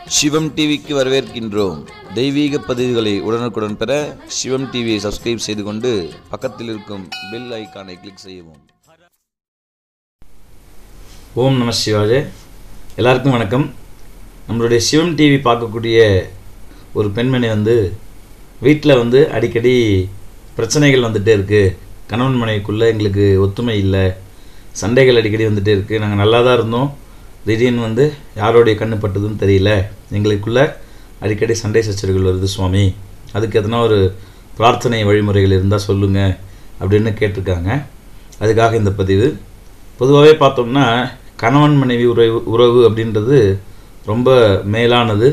சிவம் டிவிக்கு வரவேற்கின்றோம். தெய்வீக பதிவுகளை உடனுக்குடன் பெற சிவம் டிவியை சப்ஸ்கிரைப் செய்து கொண்டு பக்கத்தில் இருக்கும் பெல் ஐகானை கிளிக் செய்யவும். ஓம் நம சிவாய. எல்லாருக்கும் வணக்கம். நம்மளுடைய சிவம் டிவி பார்க்கக்கூடிய ஒரு பெண்மணி வீட்டில் அடிக்கடி பிரச்சனைகள் வந்துகிட்டே இருக்குது. கணவன் மனைவிக்குள்ளே எங்களுக்கு ஒத்துமை இல்லை, சண்டைகள் அடிக்கடி வந்துகிட்டே இருக்குது. நாங்கள் நல்லா தான் இருந்தோம், திடீர்னு யாரோடைய கண்ணு பட்டதுன்னு தெரியல, எங்களுக்குள்ளே அடிக்கடி சண்டை சச்சரவுகள் வருது சுவாமி, அதுக்கு எதனா ஒரு பிரார்த்தனை வழிமுறைகள் இருந்தால் சொல்லுங்கள் அப்படின்னு கேட்டிருக்காங்க. அதுக்காக இந்த பதிவு. பொதுவாகவே பார்த்தோம்னா கணவன் மனைவி உறவு அப்படின்றது ரொம்ப மேலானது.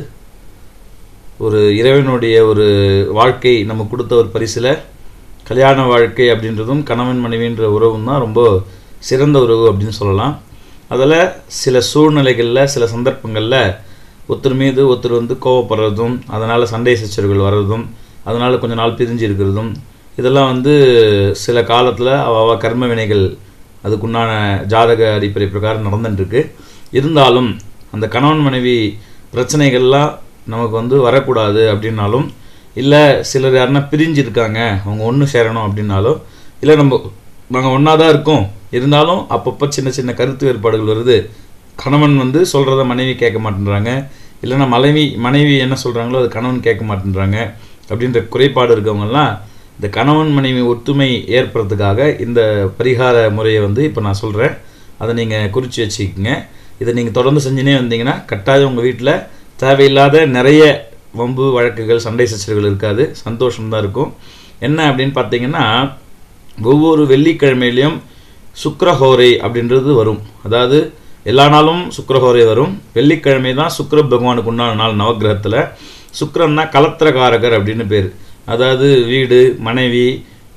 ஒரு இறைவனுடைய ஒரு வாழ்க்கை நம்ம கொடுத்த ஒரு பரிசில் கல்யாண வாழ்க்கை அப்படின்றதும் கணவன் மனைவின்ற உறவும் தான் ரொம்ப சிறந்த உறவு அப்படின்னு சொல்லலாம். அதில் சில சூழ்நிலைகளில் சில சந்தர்ப்பங்களில் ஒருத்தர் மீது ஒருத்தர் கோவப்படுறதும், அதனால் சண்டை சச்சரவுகள் வர்றதும், அதனால் கொஞ்ச நாள் பிரிஞ்சு இருக்கிறதும், இதெல்லாம் சில காலத்தில் அவ கர்ம வினைகள் அதுக்குண்டான ஜாதக அடிப்படை பிரகாரம் நடந்துட்டுருக்கு. இருந்தாலும் அந்த கணவன் மனைவி பிரச்சனைகள்லாம் நமக்கு வரக்கூடாது அப்படின்னாலும், இல்லை சிலர் யாருன்னா பிரிஞ்சு இருக்காங்க அவங்க ஒன்று சேரணும் அப்படின்னாலும், இல்லை நாங்கள் ஒன்றா தான் இருக்கோம் இருந்தாலும் அப்பப்போ சின்ன சின்ன கருத்து வேறுபாடுகள் வருது, கணவன் சொல்கிறத மனைவி கேட்க மாட்டேன்றாங்க, இல்லைன்னா மனைவி என்ன சொல்கிறாங்களோ அது கணவன் கேட்க மாட்டேன்றாங்க அப்படின்ற குறைபாடு இருக்கவங்கெல்லாம் இந்த கணவன் மனைவி ஒற்றுமை ஏற்படுறதுக்காக இந்த பரிகார முறையை இப்போ நான் சொல்கிறேன். அதை நீங்கள் குறித்து வச்சுக்கோங்க. இதை நீங்கள் தொடர்ந்து செஞ்சுனே வந்தீங்கன்னா கட்டாயம் உங்கள் வீட்டில் தேவையில்லாத நிறைய வம்பு வழக்குகள் சண்டை சச்சரவுகள் இருக்காது, சந்தோஷம்தான் இருக்கும். என்ன அப்படின்னு பார்த்தீங்கன்னா, ஒவ்வொரு வெள்ளிக்கிழமையிலையும் சுக்கிரஹோரை அப்படின்றது வரும். அதாவது எல்லா நாளும் சுக்கிரஹோரை வரும். வெள்ளிக்கிழமை தான் சுக்கிர பகவானுக்கு உண்டான நாள். நவகிரகத்தில் சுக்கிரன்னா கலத்திரகாரகர் அப்படின்னு பேர். அதாவது வீடு, மனைவி,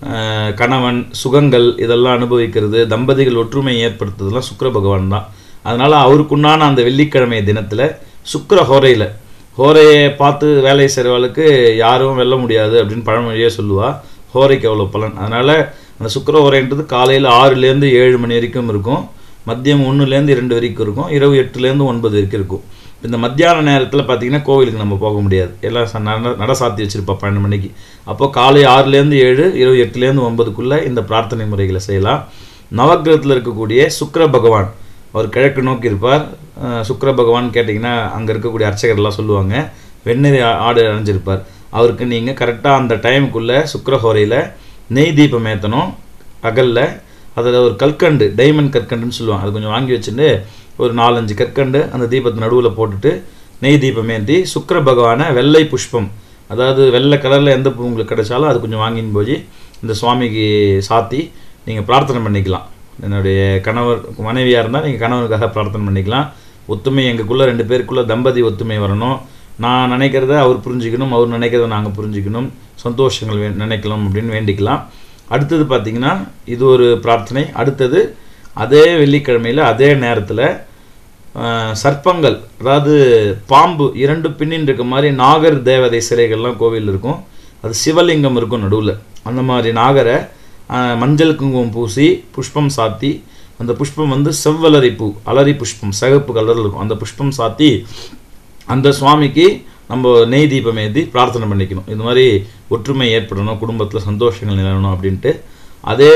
கணவன், சுகங்கள் இதெல்லாம் அனுபவிக்கிறது, தம்பதிகள் ஒற்றுமை ஏற்படுத்துறதுலாம் சுக்கிர பகவான் தான். அதனால் அவருக்குண்டான அந்த வெள்ளிக்கிழமை தினத்தில் சுக்கிர ஹோரையை பார்த்து வேலை செய்கிறவளுக்கு யாரும் வெல்ல முடியாது அப்படின்னு பழமொழியே சொல்லுவாள். ஹோரைக்கு எவ்வளோ பலன். அதனால் அந்த சுக்கிர ஹோரைன்றது காலையில் 6லேருந்து 7 மணி வரைக்கும் இருக்கும், மதியம் 1லேருந்து 2 வரைக்கும் இருக்கும், இரவு 8லேருந்து 9 வரைக்கும் இருக்கும். இந்த மத்தியான நேரத்தில் பார்த்திங்கன்னா கோவிலுக்கு நம்ம போக முடியாது, எல்லாம் நட சாத்தி வச்சுருப்பா 12 மணிக்கு. அப்போது காலை 6லேருந்து 7, இரவு 8லேருந்து 9க்குள்ளே இந்த பிரார்த்தனை முறைகளை செய்யலாம். நவகிரகத்தில் இருக்கக்கூடிய சுக்கிர பகவான் அவர் கிழக்கு நோக்கி இருப்பார். சுக்கிர பகவான் கேட்டிங்கன்னா அங்கே இருக்கக்கூடிய அர்ச்சகர்லாம் சொல்லுவாங்க, வெண்ணெய் ஆடு அணிஞ்சிருப்பார். அவருக்கு நீங்கள் கரெக்டாக அந்த டைமுக்குள்ளே சுக்கிரஹோரையில் நெய் தீபம் ஏற்றணும். பகலில் அதில் ஒரு கற்கண்டு, டைமண்ட் கற்கண்டுன்னு சொல்லுவாங்க, அது கொஞ்சம் வாங்கி வச்சுட்டு ஒரு 4-5 கற்கண்டு அந்த தீபத்து நடுவில் போட்டுட்டு நெய் தீபம் ஏற்றி சுக்கிர பகவானை வெள்ளை புஷ்பம், அதாவது வெள்ளை கலரில் எந்த பூ உங்களுக்கு கிடைச்சாலும் அது கொஞ்சம் வாங்கின்னு போய் இந்த சுவாமிக்கு சாத்தி நீங்கள் பிரார்த்தனை பண்ணிக்கலாம். என்னுடைய கணவர் மனைவியாக இருந்தால் நீங்கள் கணவனுக்காக பிரார்த்தனை பண்ணிக்கலாம். ஒத்துமை எங்களுக்குள்ளே 2 பேருக்குள்ளே தம்பதி ஒத்துமை வரணும், நான் நினைக்கிறத அவர் புரிஞ்சிக்கணும், அவர் நினைக்கிறத நாங்கள் புரிஞ்சிக்கணும், சந்தோஷங்கள் நினைக்கலாம் அப்படின்னு வேண்டிக்கலாம். அடுத்தது பார்த்திங்கன்னா இது ஒரு பிரார்த்தனை. அடுத்தது அதே வெள்ளிக்கிழமையில் அதே நேரத்தில் சர்ப்பங்கள், அதாவது பாம்பு 2 பின்னின் இருக்க மாதிரி நாகர் தேவதை சிலைகள்லாம் கோவில் இருக்கும், அது சிவலிங்கம் இருக்கும் நடுவில். அந்த மாதிரி நாகரை மஞ்சள் குங்குமம் பூசி புஷ்பம் சாத்தி, அந்த புஷ்பம் செவ்வலரி பூ, அலரி புஷ்பம் சிகப்பு கலரில் இருக்கும், அந்த புஷ்பம் சாத்தி அந்த சுவாமிக்கு நம்ம நெய் தீபம் ஏற்றி பிரார்த்தனை பண்ணிக்கணும். இது மாதிரி ஒற்றுமை ஏற்படணும், குடும்பத்தில் சந்தோஷங்கள் நிலவணும் அப்படின்ட்டு. அதே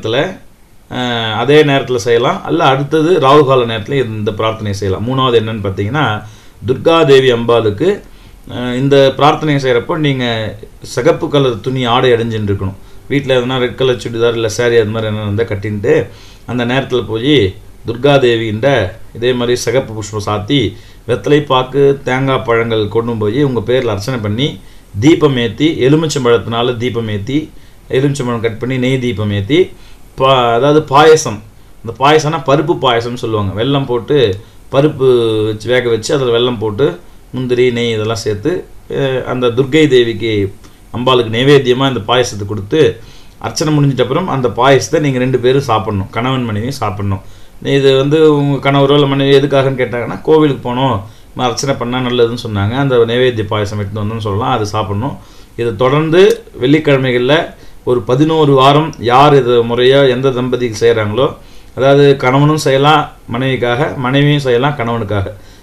நேரத்தில் செய்யலாம். அல்ல அடுத்தது ராகுகால நேரத்தில் இந்த பிரார்த்தனை செய்யலாம். 3வது என்னன்னு பார்த்தீங்கன்னா, துர்காதேவி அம்பாளுக்கு இந்த பிரார்த்தனை செய்கிறப்போ நீங்கள் சிகப்பு கலர் துணி ஆடை அடைஞ்சுன்னு இருக்கணும். வீட்டில் எதுனா ரெட் கலர் சுடிதார் இல்லை சாரி அது மாதிரி என்ன இருந்தால் கட்டின்ட்டு அந்த நேரத்தில் போய் துர்காதேவின்ற இதே மாதிரி சிகப்பு புஷ்பம் சாத்தி வெத்தலை பாக்கு தேங்காய் பழங்கள் கொண்டு போய் உங்கள் பேரில் அர்ச்சனை பண்ணி தீபம் ஏற்றி, எலுமிச்சம்பழத்தினால தீபம் ஏற்றி, எலுமிச்சம்பழம் கட் பண்ணி நெய் தீபம் ஏற்றி, அதாவது பாயசம், அந்த பாயசம்னா பருப்பு பாயசம்னு சொல்லுவாங்க, வெல்லம் போட்டு பருப்பு வச்சு வேக வச்சு அதில் வெல்லம் போட்டு முந்திரி நெய் இதெல்லாம் சேர்த்து அந்த துர்கை தேவிக்கு அம்பாளுக்கு நைவேத்தியமாக இந்த பாயசத்தை கொடுத்து அர்ச்சனை முடிஞ்சிட்ட அப்புறம் அந்த பாயசத்தை நீங்கள் 2 பேரும் சாப்பிட்ணும், கணவன் மனைவியும் சாப்பிட்ணும். இது உங்கள் கணவரோ இல்லை மனைவி எதுக்காகன்னு கேட்டாங்கன்னா, கோவிலுக்கு போனோம் அர்ச்சனை பண்ணால் நல்லதுன்னு சொன்னாங்க, அந்த நைவேத்திய பாயசம் எடுத்து வந்தோன்னு சொல்லலாம், அது சாப்பிட்ணும். இதை தொடர்ந்து வெள்ளிக்கிழமைகளில் ஒரு 11 வாரம் யார் இதை முறையாக எந்த தம்பதிக்கு செய்கிறாங்களோ, அதாவது கணவனும் செய்யலாம் மனைவிக்காக, மனைவியும் செய்யலாம் கணவனுக்காக.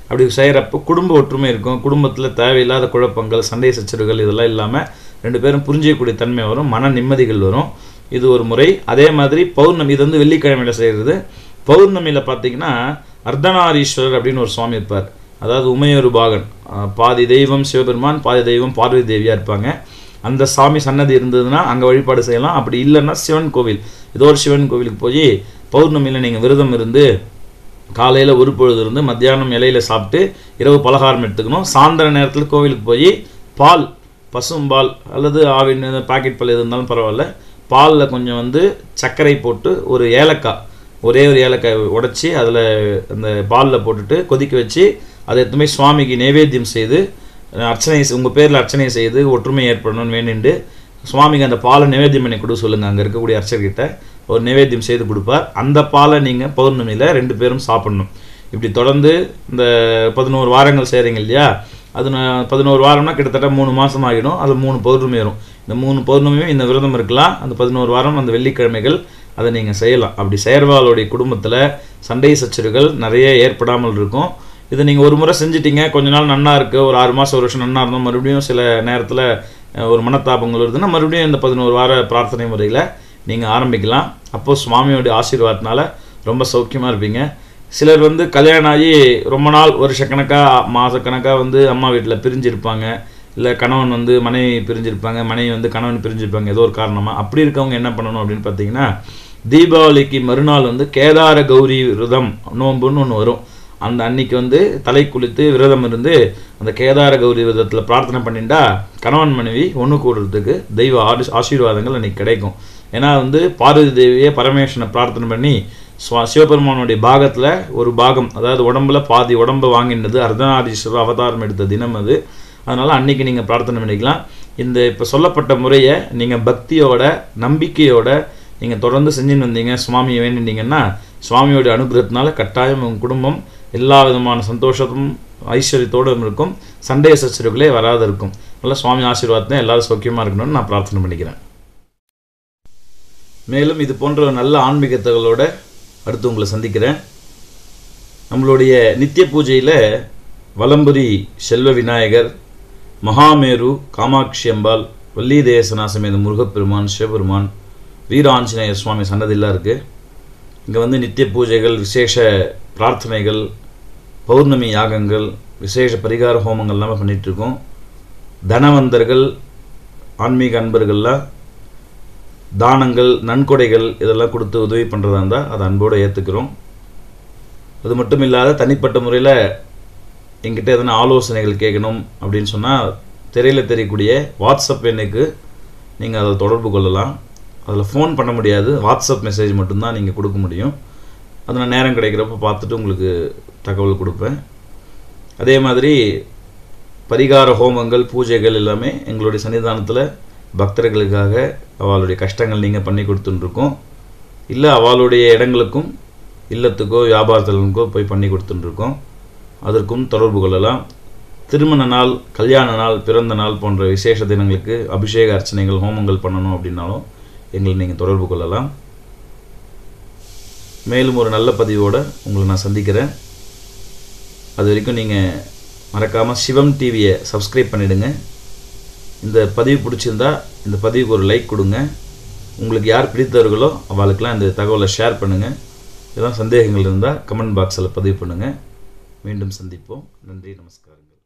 அப்படி செய்கிறப்போ குடும்ப ஒற்றுமை இருக்கும். குடும்பத்தில் தேவையில்லாத குழப்பங்கள், சண்டை சச்சரவுகள் இதெல்லாம் இல்லாமல் 2 பேரும் புரிஞ்சிக்கக்கூடிய தன்மை வரும், மன நிம்மதிகள் வரும். இது ஒரு முறை. அதே மாதிரி பௌர்ணமி, இது வந்து வெள்ளிக்கிழமையில் செய்கிறது. பௌர்ணமியில் பார்த்தீங்கன்னா அர்த்தநாரீஸ்வரர் அப்படின்னு ஒரு சுவாமி இருப்பார். அதாவது உமையொரு பாகன், பாதி தெய்வம் சிவபெருமான், பாதி தெய்வம் பார்வதி தேவியாக இருப்பாங்க. அந்த சாமி சன்னதி இருந்ததுன்னா அங்கே வழிபாடு செய்யலாம். அப்படி இல்லைன்னா சிவன் கோவில், ஏதோ ஒரு சிவன் கோவிலுக்கு போய் பௌர்ணமியில் நீங்கள் விரதம் இருந்து காலையில் ஒரு பொழுது இருந்து மத்தியானம் இலையில் சாப்பிட்டு இரவு பலகாரம் எடுத்துக்கணும். சாயந்தர நேரத்தில் கோவிலுக்கு போய் பால், பசும்பால் அல்லது ஆவின் பாக்கெட் பால் எது இருந்தாலும் பரவாயில்ல, பாலில் கொஞ்சம் வந்து சர்க்கரை போட்டு ஒரு ஏலக்காய், ஒரே ஒரு ஏலக்காய் உடைச்சி அதில் அந்த பாலில் போட்டுட்டு கொதிக்க வச்சு அதை எதுவுமே சுவாமிக்கு நைவேத்தியம் செய்து அர்ச்சனை, உங்கள் பேரில் அர்ச்சனை செய்து ஒற்றுமை ஏற்படணும்னு வேண்டிட்டு சுவாமிக்கு அந்த பாலை நைவேத்தியம் பண்ணி கொடுக்க சொல்லுங்கள். அங்கே இருக்கக்கூடிய அர்ச்சர்கிட்ட ஒரு நைவேத்தியம் செய்து கொடுப்பார். அந்த பாலை நீங்கள் பௌர்ணமியில் 2 பேரும் சாப்பிடணும். இப்படி தொடர்ந்து இந்த 11 வாரங்கள் செய்கிறீங்க இல்லையா, அது 11 வாரம்னா கிட்டத்தட்ட 3 மாதம் ஆகிடும். அது 3 பௌர்ணமி வரும். இந்த 3 பௌர்ணமியும் இந்த விரதம் இருக்கலாம். அந்த 11 வாரம் அந்த வெள்ளிக்கிழமைகள் அதை நீங்கள் செய்யலாம். அப்படி செயற்பாளுடைய குடும்பத்தில் சண்டை சச்சரவுகள் நிறைய ஏற்படாமல் இருக்கும். இதை நீங்கள் ஒரு முறை செஞ்சிட்டிங்க, கொஞ்ச நாள் நன்னா இருக்குது, ஒரு 6 மாதம் 1 வருஷம் நன்னா இருந்தோம், மறுபடியும் சில நேரத்தில் ஒரு மனத்தாபங்கள் வருதுன்னா மறுபடியும் இந்த 11 வார பிரார்த்தனை முறையில் நீங்கள் ஆரம்பிக்கலாம். அப்போது சுவாமியோடைய ஆசீர்வாதத்தினால ரொம்ப சௌக்கியமாக இருப்பீங்க. சிலர் வந்து கல்யாணம் ஆகி ரொம்ப நாள் வருஷக்கணக்காக மாதக்கணக்காக வந்து அம்மா வீட்டில் பிரிஞ்சிருப்பாங்க, இல்லை கணவன் வந்து மனைவி பிரிஞ்சிருப்பாங்க, மனைவி வந்து கணவன் பிரிஞ்சிருப்பாங்க, ஏதோ ஒரு காரணமாக. அப்படி இருக்கவங்க என்ன பண்ணணும் அப்படின்னு பார்த்தீங்கன்னா, தீபாவளிக்கு மறுநாள் வந்து கேதார கௌரி விரதம் நோம்புன்னு ஒன்று வரும். அந்த அன்னைக்கு வந்து தலை குளித்து விரதம் இருந்து அந்த கேதார கௌரி விரதத்தில் பிரார்த்தனை பண்ணிட்டா கணவன் மனைவி ஒன்று கூடுறதுக்கு தெய்வ ஆசீர்வாதங்கள் அன்றைக்கி கிடைக்கும். ஏன்னா வந்து பார்வதி தேவியை பரமேஸ்வரனை பிரார்த்தனை பண்ணி சிவபெருமானுடைய பாகத்தில் ஒரு பாகம், அதாவது உடம்புல பாதி உடம்பை வாங்கினது அர்த்தநாரீஸ்வரர் அவதாரம் எடுத்த தினம் அது. அதனால் அன்றைக்கி நீங்கள் பிரார்த்தனை பண்ணிக்கலாம். இந்த இப்போ சொல்லப்பட்ட முறையை நீங்கள் பக்தியோட நம்பிக்கையோட நீங்கள் தொடர்ந்து செஞ்சுன்னு வந்தீங்க, சுவாமியை வேண்டினீங்கன்னா சுவாமியோட அனுகிரகத்தினால கட்டாயம் உங்கள் குடும்பம் எல்லா விதமான சந்தோஷமும் ஐஸ்வர்யத்தோடும் இருக்கும், சண்டை சச்சரவுகளே வராது இருக்கும். நல்லா சுவாமி ஆசீர்வாதத்தை எல்லாரும் சௌக்கியமாக இருக்கணும்னு நான் பிரார்த்தனை பண்ணிக்கிறேன். மேலும் இது போன்ற நல்ல ஆன்மீக தகவலோட அடுத்து உங்களை சந்திக்கிறேன். நம்மளுடைய நித்திய பூஜையில் வலம்புரி செல்வ விநாயகர், மகாமேரு காமாட்சி அம்பாள், வள்ளி தேசநாசமேத முருகப்பெருமான், சிவபெருமான், வீர ஆஞ்சநேயர் சுவாமி சன்னதிலாம் இருக்குது. இங்கே வந்து நித்திய பூஜைகள், விசேஷ பிரார்த்தனைகள், பௌர்ணமி யாகங்கள், விசேஷ பரிகார ஹோமங்கள் எல்லாமே பண்ணிகிட்ருக்கோம். தனவந்தர்கள், ஆன்மீக அன்பர்கள்லாம் தானங்கள், நன்கொடைகள் இதெல்லாம் கொடுத்து உதவி பண்ணுறதா இருந்தால் அதை அன்போடு ஏற்றுக்கிறோம். அது மட்டும் இல்லாத தனிப்பட்ட முறையில் எங்கிட்ட எதனா ஆலோசனைகள் கேட்கணும் அப்படின்னு சொன்னால் திரையில் தெரியக்கூடிய வாட்ஸ்அப் எண்ணுக்கு நீங்கள் அதை தொடர்பு கொள்ளலாம். அதில் ஃபோன் பண்ண முடியாது, வாட்ஸ்அப் மெசேஜ் மட்டும்தான் நீங்கள் கொடுக்க முடியும். அது நான் நேரம் கிடைக்கிறப்ப பார்த்துட்டு உங்களுக்கு தகவல் கொடுப்பேன். அதே மாதிரி பரிகார ஹோமங்கள், பூஜைகள் எல்லாமே எங்களுடைய சன்னிதானத்தில் பக்தர்களுக்காக அவளுடைய கஷ்டங்கள் நீங்கள் பண்ணி கொடுத்துட்டுருக்கோம். இல்லை அவளுடைய இடங்களுக்கும் இல்லத்துக்கோ வியாபாரத்தலுக்கோ போய் பண்ணி கொடுத்துட்டுருக்கோம். அதற்கும் தொடர்பு கொள்ளலாம். திருமண நாள், கல்யாண நாள், பிறந்த நாள் போன்ற விசேஷ தினங்களுக்கு அபிஷேக அர்ச்சனைகள், ஹோமங்கள் பண்ணணும் அப்படின்னாலும் எங்களை நீங்கள் தொடர்பு கொள்ளலாம். மேலும் ஒரு நல்ல பதிவோடு உங்களை நான் சந்திக்கிறேன். அது வரைக்கும் நீங்கள் மறக்காமல் சிவம் டிவியை சப்ஸ்கிரைப் பண்ணிவிடுங்க. இந்த பதிவு பிடிச்சிருந்தா இந்த பதிவுக்கு ஒரு லைக் கொடுங்க. உங்களுக்கு யார் பிடித்தவர்களோ அவளுக்கெல்லாம் இந்த தகவலை ஷேர் பண்ணுங்கள். ஏதாவது சந்தேகங்கள் இருந்தால் கமெண்ட் பாக்ஸில் பதிவு பண்ணுங்கள். மீண்டும் சந்திப்போம். நன்றி, நமஸ்காரங்கள்.